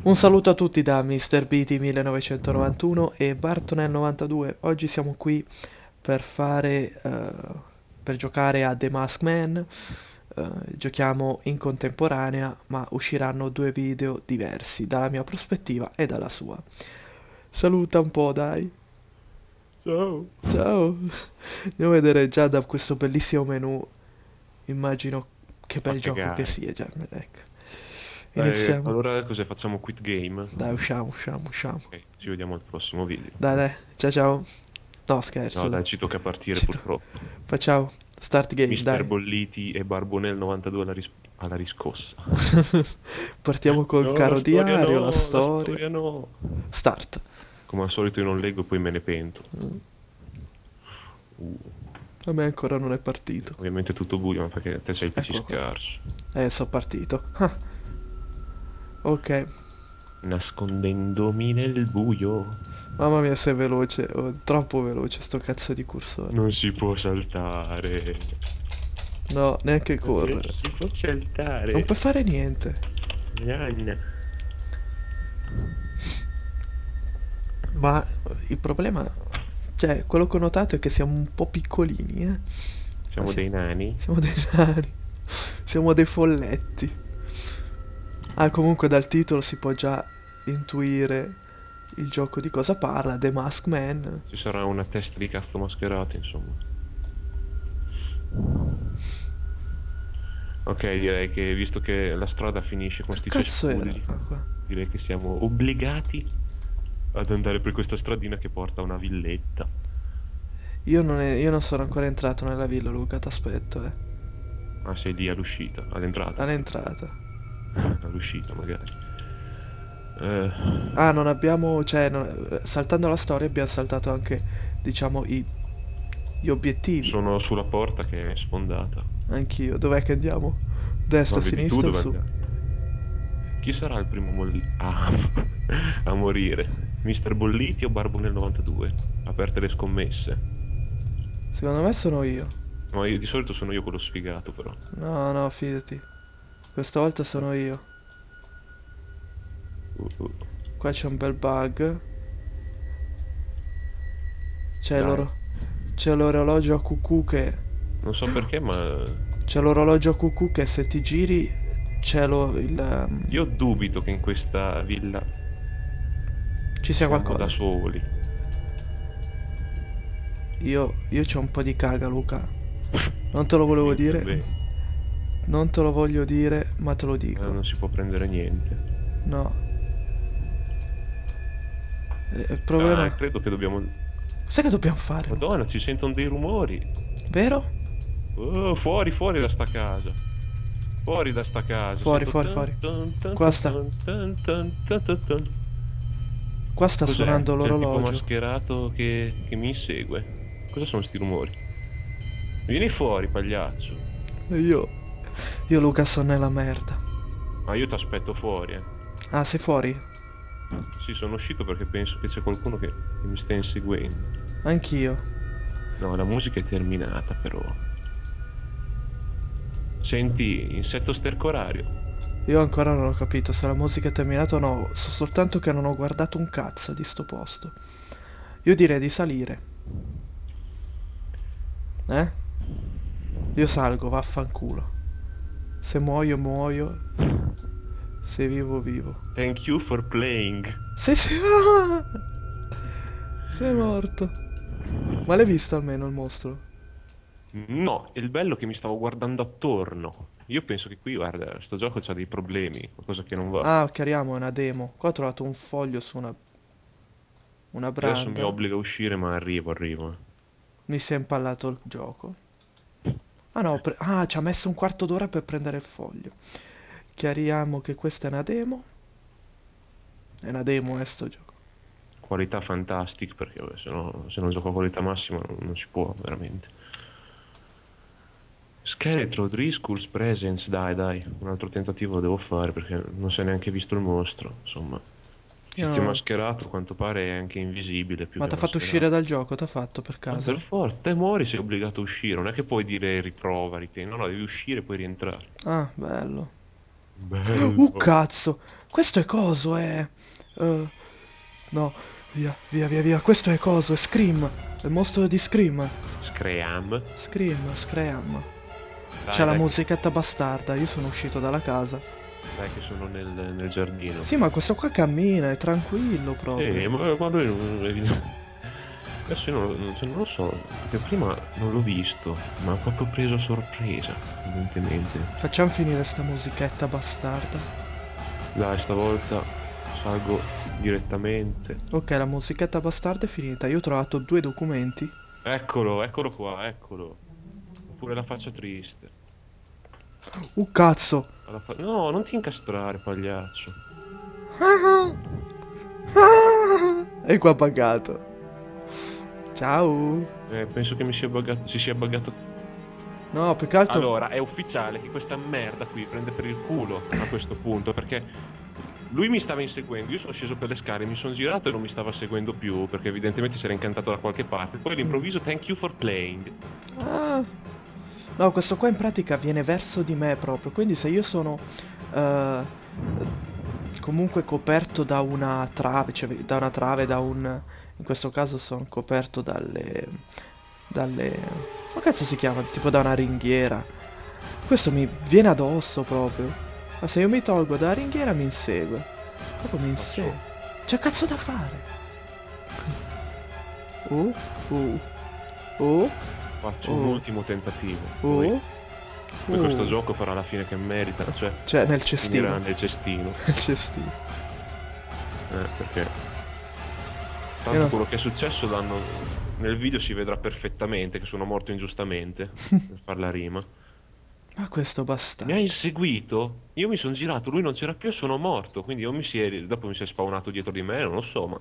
Un saluto a tutti da Mr. BT 1991 e Bartonel 92. Oggi siamo qui per per giocare a The Mask Man. Giochiamo in contemporanea, ma usciranno due video diversi dalla mia prospettiva e dalla sua. Saluta un po', dai. Ciao. Ciao. Andiamo a vedere già da questo bellissimo menu. Immagino che Fa bel gioco che cagare. sia già. Ecco. Iniziamo. Allora cos'è? Facciamo quit game? Dai, usciamo, usciamo, usciamo. Ok, ci vediamo al prossimo video. Dai, dai, ciao ciao. No, No, scherzo, dai. dai, ci tocca partire Ci to- purtroppo. Facciamo. Start game, Mister dai. Bolliti e Barbonel 92 alla riscossa. Partiamo col No, la caro storia diario, la no, la storia. storia no. Start. Come al solito io non leggo e poi me ne pento. Mm, Uh, A me ancora non è partito. ovviamente tutto buio, ma perché te sei il PC Eccolo qua. scarso. So partito. Ah, ok. Nascondendomi nel buio. Mamma mia, sei veloce. Oh, troppo veloce sto cazzo di cursore. Non si può saltare. No, neanche Non correre. si può Non saltare. puoi fare niente. Gnagna. Ma il problema, cioè, quello che ho notato è che siamo un po' piccolini, eh. Ma Siamo dei nani. siamo dei nani. Siamo dei folletti. Ah, comunque dal titolo si può già intuire il gioco di cosa parla, The Mask Man. Ci sarà una testa di cazzo mascherata, insomma. Ok, direi che visto che la strada finisce con Che sti cazzo era? cespugli, Ah, qua. direi che siamo obbligati ad andare per questa stradina che porta a una villetta. Io non sono ancora entrato nella villa, Luca, t'aspetto, eh. Ah, sei lì all'uscita, all'entrata. All'entrata. All'uscita, magari. Eh, Ah, non abbiamo, cioè, saltando la storia abbiamo saltato anche, diciamo, gli obiettivi. sono sulla porta che è sfondata. Anch'io. Dov'è che andiamo? Destra, No, vedi tu sinistra o dove su? andare. Chi sarà il primo a morire? Mister Bolliti o Barbo nel 92? Aperte le scommesse. Secondo me sono io. No, di solito sono io quello sfigato, però. No, no, fidati. Questa volta sono io. Uh, uh. Qua c'è un bel bug. C'è Dai, l'oro... C'è l'orologio a cucù che... non so perché, ma C'è l'orologio a cucù che se ti giri c'è io dubito che in questa villa ci sia siamo da qualcosa. soli. Io c'ho un po' di caga, Luca. Non te lo volevo Minchia, dire. beh, Non te lo voglio dire, ma te lo dico. non si può prendere niente. No. Il Ah, problema... credo che dobbiamo... Cos'è che dobbiamo fare, Luca? Madonna, ci sentono dei rumori. Vero? Oh, fuori, fuori da sta casa. Fuori da sta casa. Fuori, Sento fuori, fuori. Qua sta... tan. Qua sta Cos'è? suonando C'è il tipo l'orologio. mascherato che mi insegue. Cosa sono sti rumori? Vieni fuori, pagliaccio. E io... Io, Luca, sono nella merda. Ma io ti aspetto fuori, eh. Ah, sei fuori? Sì, sono uscito perché penso che c'è qualcuno che mi sta inseguendo. Anch'io. No, la musica è terminata, però. Senti, insetto stercorario. Io ancora non ho capito se la musica è terminata o no. So soltanto che non ho guardato un cazzo di sto posto. Io direi di salire. Eh? Io salgo, vaffanculo. Se muoio, muoio. Se vivo, vivo. Thank you for playing. Sei, sei... Ah! Sei morto. Ma l'hai visto almeno il mostro? No, il bello è che mi stavo guardando attorno. Io penso che qui, guarda, sto gioco c'ha dei problemi, qualcosa che non va. Ah, chiariamo, è una demo. Qua ho trovato un foglio su una Adesso mi branda. obbliga a uscire, ma arrivo. Mi si è impallato il gioco. Ah no, ci ha messo un quarto d'ora per prendere il foglio. Chiariamo che questa è una demo. È una demo, sto gioco. Qualità fantastic, perché vabbè, se non gioco a qualità massima non si può, veramente. Scheletro, Driscoll's Presence, dai, un altro tentativo lo devo fare perché non si è neanche visto il mostro, insomma. Io Tizio non... mascherato, a quanto pare è anche invisibile più Ma che t'ha fatto uscire mascherato. dal gioco, t'ha fatto per Ma per caso? forza, te muori sei obbligato a uscire, non è che puoi dire riprova, no, no, devi uscire e poi rientrare. Ah, bello. Bello. Cazzo! Questo è coso, è... no, via, via, via, via. Questo è coso, è Scream. È il mostro di Scream. Scream. Scream. C'è Dai, la dai, musichetta bastarda. Io sono uscito dalla casa. dai che sono nel giardino. Sì, ma questo qua cammina, è tranquillo proprio. Ma lui adesso io non lo so, perché prima non l'ho visto, ma ha proprio preso a sorpresa, evidentemente. Facciamo finire sta musichetta bastarda. Dai, stavolta salgo direttamente. Ok, la musichetta bastarda è finita. Io ho trovato 2 documenti. Eccolo qua, eccolo. Oppure la faccia triste. Cazzo! No, non ti incastrare, pagliaccio. E qua pagato. Ciao. Penso che si sia buggato. No, più che altro... Allora, è ufficiale che questa merda qui prende per il culo a questo punto, perché lui mi stava inseguendo, io sono sceso per le scale, mi sono girato e non mi stava seguendo più, perché evidentemente si era incantato da qualche parte. Poi all'improvviso, thank you for playing. Ah. No, questo qua in pratica viene verso di me proprio. Quindi se io sono eh, comunque coperto da una trave, cioè da una trave, da un... In questo caso sono coperto dalle... Come cazzo si chiama? Tipo da una ringhiera. Questo mi viene addosso proprio. Ma se io mi tolgo dalla ringhiera mi insegue. Proprio mi insegue. C'è cazzo da fare. Oh. Faccio un ultimo tentativo. Oh. Poi questo gioco farà la fine che merita, Cioè nel finirà cestino. nel cestino. Nel cestino. Perché tanto quello che è successo nel video si vedrà perfettamente che sono morto ingiustamente per far la rima. Ma questo Mi bastardo. ha inseguito, io mi sono girato, lui non c'era più e sono morto, quindi dopo mi si è spawnato dietro di me, non lo so, ma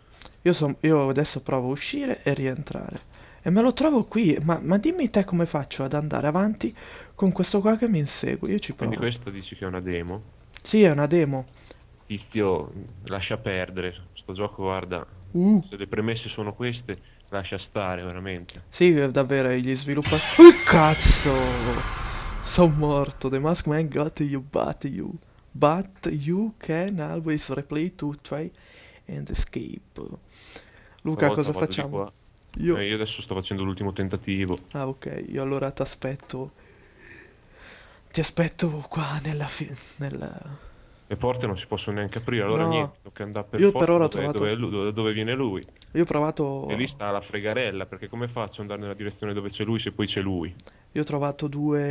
Io adesso provo a uscire e rientrare. E me lo trovo qui. Ma dimmi te come faccio ad andare avanti con questo qua che mi insegue. Io ci quindi provo. questo dici che è una demo? Sì, è una demo. Tizio, lascia perdere, sto gioco, guarda, se le premesse sono queste, lascia stare veramente. Sì, davvero, gli sviluppatori... Cazzo! Sono morto. The Masked Man got you, but you. But you can always replay to try and escape. Luca, Stavolta cosa vado di facciamo? qua. Io... Io adesso sto facendo l'ultimo tentativo. Ah, ok. Io allora ti aspetto. Ti aspetto qua nella... Le porte non si possono neanche aprire, allora No, niente, tocca andare per io per forza ora ho dove, trovato... dove viene lui. Io ho provato... E lì sta la fregarella, perché come faccio ad andare nella direzione dove c'è lui se poi c'è lui? Io ho trovato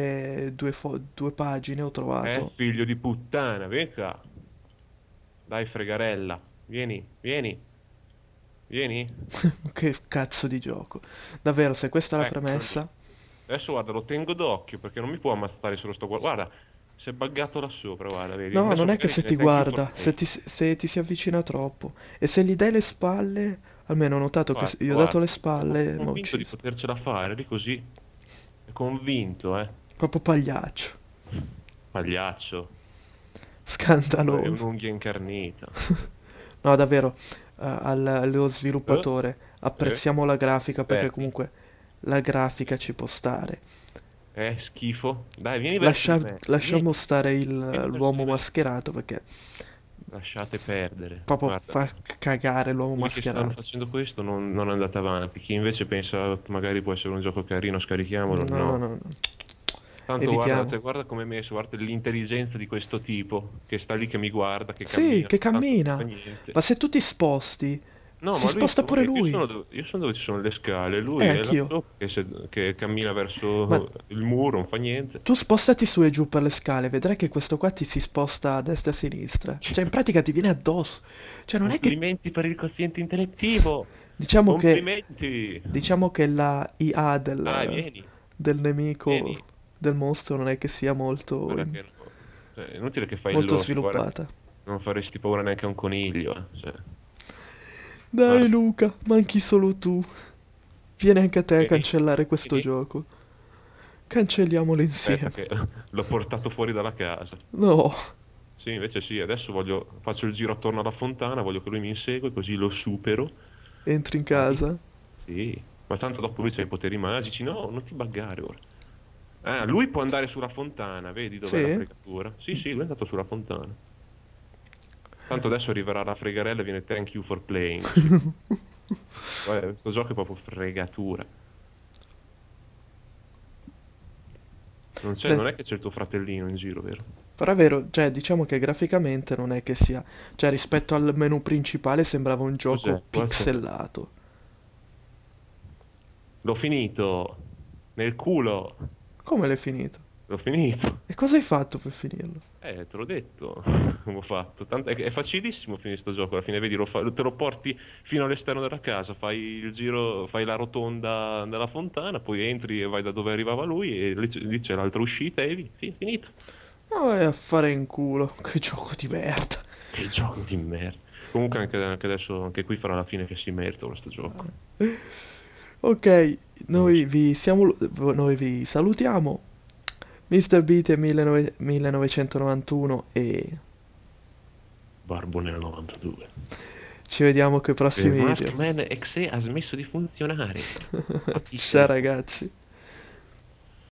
due pagine, ho trovato... Figlio di puttana, vieni qua. Dai, fregarella. Vieni, vieni. Vieni. Che cazzo di gioco. Davvero, se questa è la Ecco, premessa... adesso guarda, lo tengo d'occhio, perché non mi può ammazzare solo sto guarda. Si è buggato là sopra, guarda, vedi? No, Adesso non è che magari se ti viene thank you guarda, for play. se ti si avvicina troppo. E se gli dai le spalle... Almeno ho notato che se gli ho dato Guarda, le spalle, sono mi ha convinto di ucciso. potercela fare, lì così. È convinto, Proprio pagliaccio. Pagliaccio. È Scandaloso. un'unghia incarnita. No, davvero, allo sviluppatore, apprezziamo la grafica perché Aperti. comunque la grafica ci può stare. Schifo. Dai, vieni verso di me. Lasciamo stare Vieni verso l'uomo di me. mascherato perché Lasciate perdere. proprio Guarda, fa cagare l'uomo quelli che stanno mascherato. facendo questo non andate avanti. Chi invece pensa magari può essere un gioco carino, scarichiamolo, No, no. no, no, no. Tanto Evitiamo. guarda come è messo, guarda l'intelligenza di questo tipo che sta lì che mi guarda, che Sì, cammina, che tanto non fa cammina. niente. Ma se tu ti sposti, No, si ma lui sposta pure lui. io sono dove ci sono le scale, lui è là Anch'io. sopra che cammina Ma verso il muro, non fa niente. tu spostati su e giù per le scale, vedrai che questo qua ti si sposta a destra e a sinistra. Cioè, in pratica ti viene addosso. Cioè, non è che... Complimenti per il quoziente intellettivo. Diciamo che... Complimenti. Diciamo che la IA Dai, vieni, del nemico, vieni. del mostro, non è che sia molto, Guarda che cioè, è inutile che fai il molto losco, guarda, sviluppata. non faresti paura neanche a un coniglio, Cioè, Dai guarda, Luca, manchi solo tu. Vieni anche a te a vieni, cancellare questo vieni. gioco. Cancelliamolo Aspetta insieme. che l'ho portato fuori dalla casa. No, Sì, invece sì, adesso faccio il giro attorno alla fontana, voglio che lui mi insegua, così lo supero. entri in Dai. casa. Sì, ma tanto dopo lui c'ha i poteri magici. No, non ti buggare ora. Ah, lui può andare sulla fontana, vedi dov'è la Sì? fregatura? Sì, sì, lui è andato sulla fontana. Tanto adesso arriverà la fregarella e viene thank you for playing. Guarda, questo gioco è proprio fregatura. Beh, Non è che c'è il tuo fratellino in giro, vero? però è vero, cioè diciamo che graficamente non è che sia, cioè rispetto al menu principale sembrava un gioco Cos'è? pixelato. L'ho finito! Nel culo! Come l'hai finito? L'ho finito! E cosa hai fatto per finirlo? Te l'ho detto come ho fatto. Tanto è facilissimo finire sto gioco. Alla fine, vedi, te lo porti fino all'esterno della casa, fai il giro, fai la rotonda della fontana, poi entri e vai da dove arrivava lui e lì c'è l'altra uscita e via, finito. Ma vai a fare in culo, che gioco di merda. Che gioco di merda. Comunque anche adesso, anche qui farà la fine che si merita questo gioco. Ok, Non so. noi vi salutiamo. Mr. Beat è 1991 e Barbo nel 92. ci vediamo con i Il prossimi video. Maskman Exe ha smesso di funzionare. Ciao Patissimo. ragazzi.